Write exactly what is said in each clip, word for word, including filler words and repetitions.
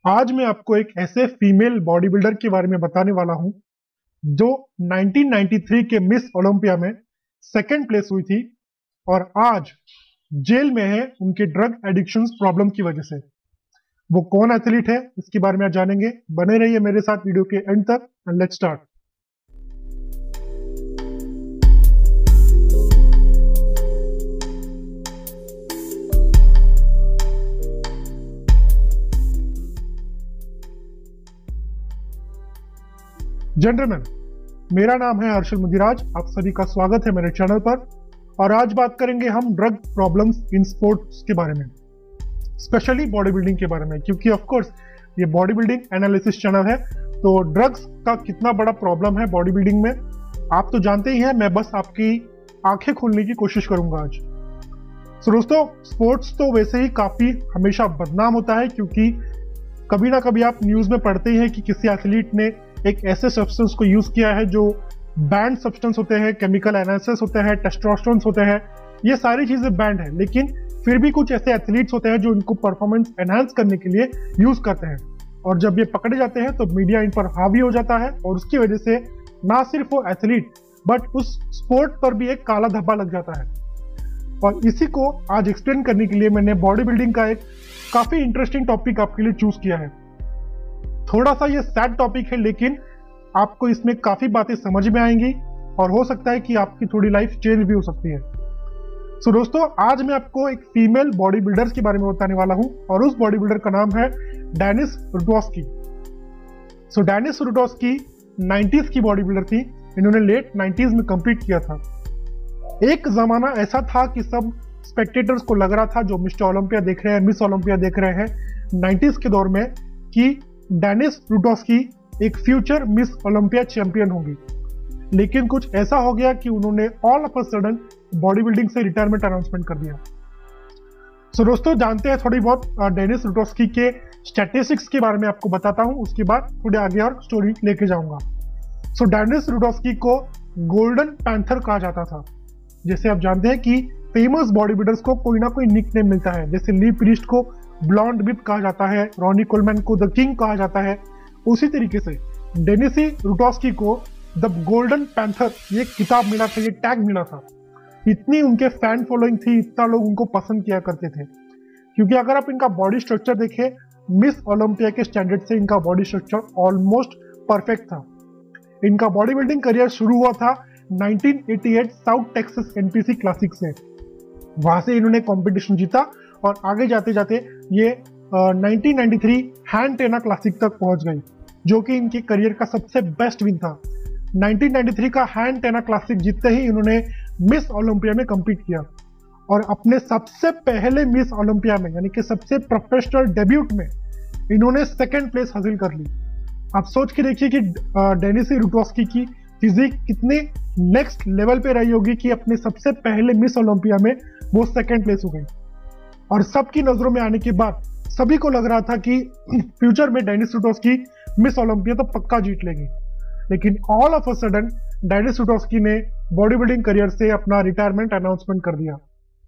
आज मैं आपको एक ऐसे फीमेल बॉडी बिल्डर के बारे में बताने वाला हूं जो नाइनटीन नाइंटी थ्री के मिस ओलंपिया में सेकंड प्लेस हुई थी और आज जेल में है उनके ड्रग एडिक्शन प्रॉब्लम की वजह से। वो कौन एथलीट है इसके बारे में आज जानेंगे। बने रहिए मेरे साथ वीडियो के एंड तक एंड लेट्स स्टार्ट। जेंटलमैन, मेरा नाम है हर्षल मुदिराज। आप सभी का स्वागत है मेरे चैनल पर। और आज बात करेंगे हम ड्रग प्रॉब्लम्स इन स्पोर्ट्स के बारे में, स्पेशली बॉडी बिल्डिंग के बारे में, क्योंकि ऑफ कोर्स ये बॉडी बिल्डिंग एनालिसिस चैनल है। तो ड्रग्स का कितना बड़ा प्रॉब्लम है बॉडी बिल्डिंग में आप तो जानते ही हैं। मैं बस आपकी आंखें खोलने की कोशिश करूंगा आज। सो दोस्तों, स्पोर्ट्स तो वैसे ही काफी हमेशा बदनाम होता है, क्योंकि कभी ना कभी आप न्यूज में पढ़ते ही हैं कि किसी एथलीट ने एक ऐसे सब्सटेंस को यूज किया है जो बैंड सब्सटेंस होते हैं, केमिकल एनालिसिस होते हैं, टेस्टोस्टेरोन होते हैं, ये सारी चीजें बैंड है। लेकिन फिर भी कुछ ऐसे एथलीट्स होते हैं जो इनको परफॉर्मेंस एनहांस करने के लिए यूज करते हैं, और जब ये पकड़े जाते हैं तो मीडिया इन पर हावी हो जाता है और उसकी वजह से ना सिर्फ वो एथलीट बट उस स्पोर्ट पर भी एक काला धब्बा लग जाता है। और इसी को आज एक्सप्लेन करने के लिए मैंने बॉडी बिल्डिंग का एक काफी इंटरेस्टिंग टॉपिक आपके लिए चूज किया है। थोड़ा सा ये सैड टॉपिक है, लेकिन आपको इसमें काफी बातें समझ में आएंगी और हो सकता है कि आपकी थोड़ी लाइफ चेंज भी हो सकती है। सो so, दोस्तों, आज मैं आपको एक फीमेल बॉडी बिल्डर के बारे में बताने वाला हूं और उस बॉडी बिल्डर का नाम है Denise Rutkowski. So Denise Rutkowski nineties की बॉडी बिल्डर थी। इन्होंने लेट नाइंटीज़ में कंप्लीट किया था। एक जमाना ऐसा था कि सब स्पेक्टेटर्स को लग रहा था, जो मिस्टर ओलंपिया देख रहे हैं, मिस ओलंपिया देख रहे हैं नाइंटीज़ के दौर में, कि डेनिस रुडोस्की एक फ्यूचर मिस ओलंपिया चैंपियन होंगी। लेकिन कुछ ऐसा हो गया कि उन्होंने all of a sudden body building से रिटायरमेंट अनाउंसमेंट कर दिया। सो so, दोस्तों, जानते हैं थोड़ी बहुत डेनिस रुडोस्की के स्टैटिस्टिक्स के बारे में आपको बताता हूं, उसके बाद थोड़े आगे और स्टोरी लेके जाऊंगा। सो so, डेनिस रुडोस्की को गोल्डन पैंथर कहा जाता था। जैसे आप जानते हैं कि फेमस बॉडी बिल्डर्स को कोई ना कोई निक नेम मिलता है। जैसे ली प्रीस्ट को ब्लॉन्ड बिप कहा जाता है, रॉनी कोलमैन को द किंग कहा जाता है। उसी तरीके से डेनिस रुडोस्की को द गोल्डन पैंथर ये किताब मिला था, ये टैग मिला था। इतनी उनके फैन फॉलोइंग थी, इतना लोग उनको पसंद किया करते थे। क्योंकि अगर आप इनका बॉडी स्ट्रक्चर देखें, मिस ओलंपिया के स्टैंडर्ड से इनका बॉडी स्ट्रक्चर ऑलमोस्ट परफेक्ट था। इनका बॉडी बिल्डिंग करियर शुरू हुआ था nineteen eighty eight South Texas NPC classic से। वहां से इन्होंने कंपटीशन जीता और आगे जाते जाते ये नाइनटीन नाइंटी थ्री हैंड टेना क्लासिक तक पहुंच गई, जो कि इनके करियर का सबसे बेस्ट विन था। नाइनटीन नाइंटी थ्री का हैंड टेना क्लासिक जीतते ही इन्होंने मिस ओलंपिया में compete किया और अपने सबसे पहले मिस ओलंपिया में, यानी कि सबसे प्रोफेशनल डेब्यूट में, इन्होंने सेकंड प्लेस हासिल कर ली। आप सोच के देखिए कि डेनिस रुडोस्की की फिजिक कितने नेक्स्ट लेवल पे रही होगी कि अपने सबसे पहले मिस ओलंपिया में वो सेकंड प्लेस हो गई। और सबकी नजरों में आने के बाद सभी को लग रहा था कि फ्यूचर में डेनिस रुडोस्की मिस ओलंपिया तो पक्का जीत लेगी। लेकिन all of a sudden Denise Rutkowski ने बॉडी बिल्डिंग करियर से अपना रिटायरमेंट अनाउंसमेंट कर दिया।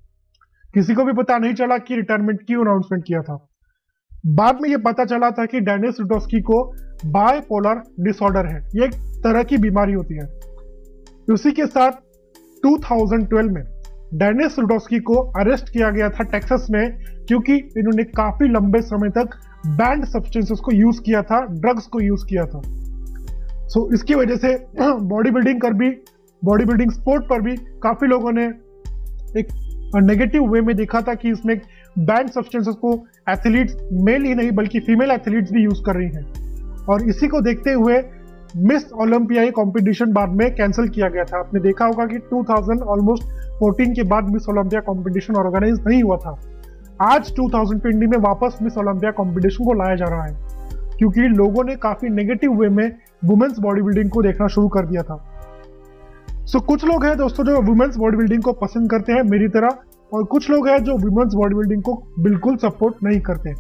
किसी को भी पता नहीं चला कि रिटायरमेंट क्यों अनाउंसमेंट किया था। बाद में यह पता चला था कि डेनिस रुडोस्की को बायपोलर डिसऑर्डर है, ये एक तरह की बीमारी होती है। उसी के साथ दो हज़ार बारह में डेनिस रुडोस्की को अरेस्ट किया गया था टेक्सास में, क्योंकि इन्होंने काफी लंबे समय तक बैंड सब्सटेंसेस को यूज किया था, ड्रग्स को यूज किया था। सो so, इसकी वजह से बॉडी बिल्डिंग कर भी बॉडी बिल्डिंग स्पोर्ट पर भी काफी लोगों ने एक नेगेटिव वे में देखा था कि इसमें बैंड सब्सटेंसेस को एथलीट्स, मेल ही नहीं बल्कि फीमेल एथलीट्स भी यूज कर रही हैं। और इसी को देखते हुए मिस ओलंपिया कंपटीशन बाद में कैंसिल किया गया था। आपने देखा होगा कि दो हज़ार ऑलमोस्ट चौदह के बाद मिस ओलंपिया कंपटीशन ऑर्गेनाइज नहीं हुआ था। आज दो हज़ार बीस में वापस मिस ओलंपिया कंपटीशन को लाया जा रहा है, क्योंकि लोगों ने काफी नेगेटिव वे में वुमेन्स बॉडी बिल्डिंग को देखना शुरू कर दिया था। सो so, कुछ लोग हैं दोस्तों जो वुमेन्स बॉडी बिल्डिंग को पसंद करते हैं मेरी तरह, और कुछ लोग हैं जो वुमेन्स बॉडी बिल्डिंग को बिल्कुल सपोर्ट नहीं करते।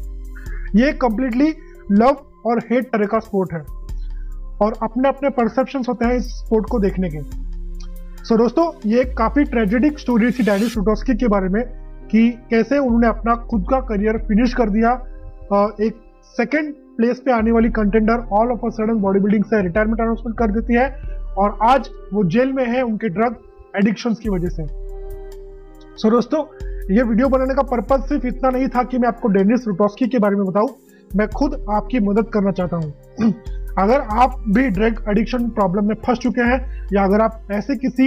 ये कंप्लीटली लव और हेट तरह का स्पोर्ट है और अपने अपने परसेप्शंस होते हैं इस स्पोर्ट को देखने के। सो so, दोस्तों, ये एक काफी ट्रेजेडिक स्टोरी थी डेनिस रुडोस्की के बारे में, कि कैसे उन्होंने अपना खुद का करियर फिनिश कर दिया एक सेकेंड प्लेस पे आने वाली contender all of a sudden body building से रिटायरमेंट अनाउंसमेंट कर देती है और आज वो जेल में है उनके ड्रग एडिक्शंस की वजह से। सो so, दोस्तों ये वीडियो बनाने का पर्पज सिर्फ इतना नहीं था कि मैं आपको डेनिस रुटोस्की के बारे में बताऊं, मैं खुद आपकी मदद करना चाहता हूं। अगर आप भी ड्रग एडिक्शन प्रॉब्लम में फंस चुके हैं या अगर आप ऐसे किसी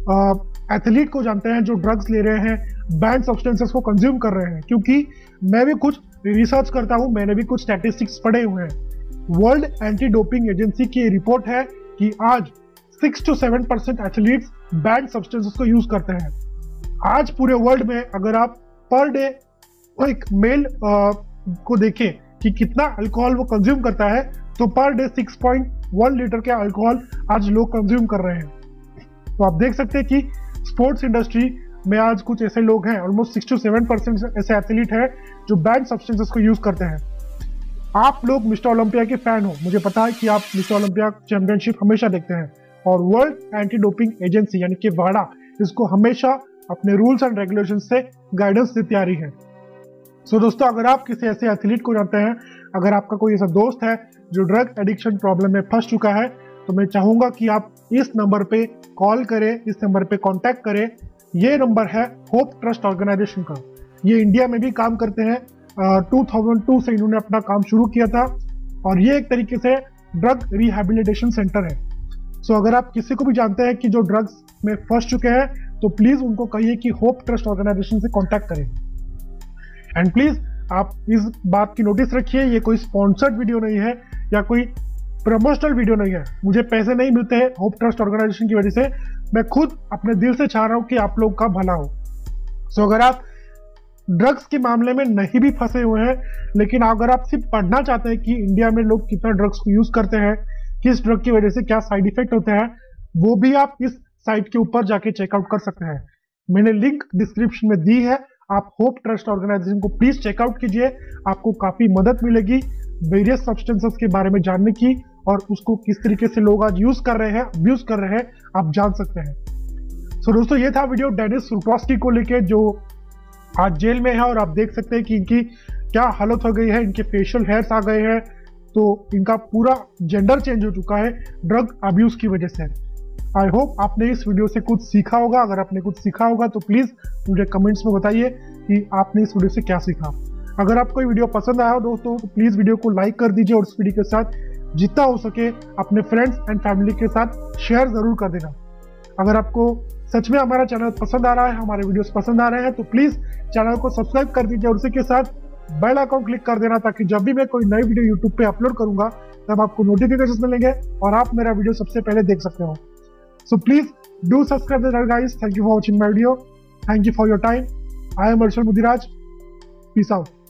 एथलीट को जानते हैं जो ड्रग्स ले रहे हैं, बैंड सब्सटेंसेस को कंज्यूम कर रहे हैं, क्योंकि मैं भी कुछ रिसर्च करता हूं, मैंने भी कुछ स्टैटिस्टिक्स पढ़े हुए हैं। वर्ल्ड एंटी डोपिंग एजेंसी की रिपोर्ट है कि आज six two seven percent athletes banned substances को यूज करते हैं। आज पूरे वर्ल्ड में अगर आप पर डे एक मेल को देखें कि कितना अल्कोहल वो कंज्यूम करता है, तो per day six point one litre के अल्कोहल आज लोग कंज्यूम कर रहे हैं। तो आप देख सकते हैं कि स्पोर्ट्स इंडस्ट्री में आज कुछ ऐसे लोग हैं, almost six two seven percent ऐसे एथलीट हैं जो बैंड सब्सटेंसेस को यूज करते हैं। आप लोग मिस्टर ओलंपिया के फैन हो, मुझे पता है कि आप मिस्टर ओलंपिया चैंपियनशिप हमेशा देखते हैं और वर्ल्ड एंटी डोपिंग एजेंसी यानी कि वाडा इसको हमेशा अपने रूल्स एंड रेगुलेशन से गाइडेंस देती आ रही है। सो so, दोस्तों अगर आप किसी ऐसे एथलीट को जानते हैं, अगर आपका कोई ऐसा दोस्त है जो ड्रग एडिक्शन प्रॉब्लम में फंस चुका है, तो मैं चाहूंगा कि आप इस नंबर पे कॉल करें, इस नंबर पे कांटेक्ट करें। ये नंबर है होप ट्रस्ट ऑर्गेनाइजेशन का। ये इंडिया में भी काम करते हैं, टू थाउजेंड टू से इन्होंने अपना काम शुरू किया था और ये एक तरीके से ड्रग रिहैबिलिटेशन सेंटर है। सो so, अगर आप किसी को भी जानते हैं कि जो ड्रग्स में फंस चुके हैं, तो प्लीज उनको कहिए कि होप ट्रस्ट ऑर्गेनाइजेशन से कांटेक्ट करें। एंड प्लीज आप इस बात की नोटिस रखिए, ये कोई स्पॉन्सर्ड वीडियो नहीं है या कोई प्रमोशनल वीडियो नहीं है। मुझे पैसे नहीं मिलते हैं होप ट्रस्ट ऑर्गेनाइजेशन की वजह से, मैं खुद अपने दिल से चाह रहा हूं कि आप लोग का भला हो। सो so, अगर आप ड्रग्स के मामले में नहीं भी फंसे हुए हैं, लेकिन अगर आप सिर्फ पढ़ना चाहते हैं कि इंडिया में लोग कितना ड्रग्स को यूज करते हैं, किस ड्रग की वजह से क्या साइड इफेक्ट होते हैं, वो भी आप इस साइट के ऊपर जाके चेकआउट कर सकते हैं। मैंने लिंक डिस्क्रिप्शन में दी है, आप होप ट्रस्ट ऑर्गेनाइजेशन को प्लीज चेकआउट कीजिए, आपको काफी मदद मिलेगी वेरियस सब्सटेंसेस के बारे में जानने की और उसको किस तरीके से लोग आज यूज कर रहे हैं, अब्यूज कर रहे हैं, आप जान सकते हैं। सो so, दोस्तों ये था वीडियो डेनिस रुटोस्की को लेके जो आज जेल में है और आप देख सकते हैं कि इनकी क्या हालत हो गई है, इनके फेशियल हेयर्स आ गए हैं, तो इनका पूरा जेंडर चेंज हो चुका है ड्रग अब्यूज की वजह से। आई होप आपने इस वीडियो से कुछ सीखा होगा। अगर आपने कुछ सीखा होगा तो प्लीज मुझे कमेंट्स में बताइए कि आपने इस वीडियो से क्या सीखा। अगर आपको ये वीडियो पसंद आया हो दोस्तों तो प्लीज वीडियो को लाइक कर दीजिए और इस वीडियो के साथ जितना हो सके अपने फ्रेंड्स एंड फैमिली के साथ शेयर जरूर कर देना। अगर आपको सच में हमारा चैनल पसंद आ रहा है, हमारे वीडियोस पसंद आ रहे हैं, तो प्लीज चैनल को सब्सक्राइब कर दीजिए और उसी के साथ बेल आइकॉन क्लिक कर देना, ताकि जब भी मैं कोई नई वीडियो यूट्यूब पे अपलोड करूंगा तब आपको नोटिफिकेशन मिलेंगे और आप मेरा वीडियो सबसे पहले देख सकते हो। So please do subscribe the channel guys. Thank you for watching my video. Thank you for your time. I am Arshal Mudiraj. Peace out.